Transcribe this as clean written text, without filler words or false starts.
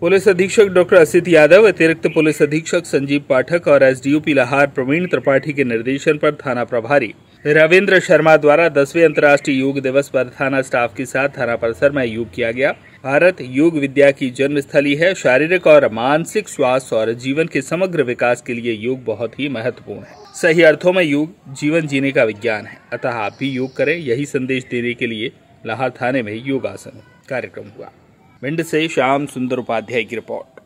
Police अधीक्षक doctor Asit Yadav, अतिरिक्त police अधीक्षक संजीव पाठक और एसडीओपी लाहार प्रवीण त्रिपाठी के निर्देशन पर थाना प्रभारी रविंद्र शर्मा द्वारा 10वें अंतर्राष्ट्रीय योग दिवस पर थाना स्टाफ के साथ थाना परिसर में योग किया गया। भारत योग विद्या की जन्मस्थली है। शारीरिक और मानसिक स्वास्थ्य और जीवन के समग्र विकास के लिए योग बहुत ही महत्वपूर्ण है। सही अर्थों में योग जीवन जीने का विज्ञान है, अतः आप भी योग करें, यही संदेश देने के लिए लाहार थाने में योगासन कार्यक्रम हुआ। भिंड से श्याम सुंदर उपाध्याय की रिपोर्ट।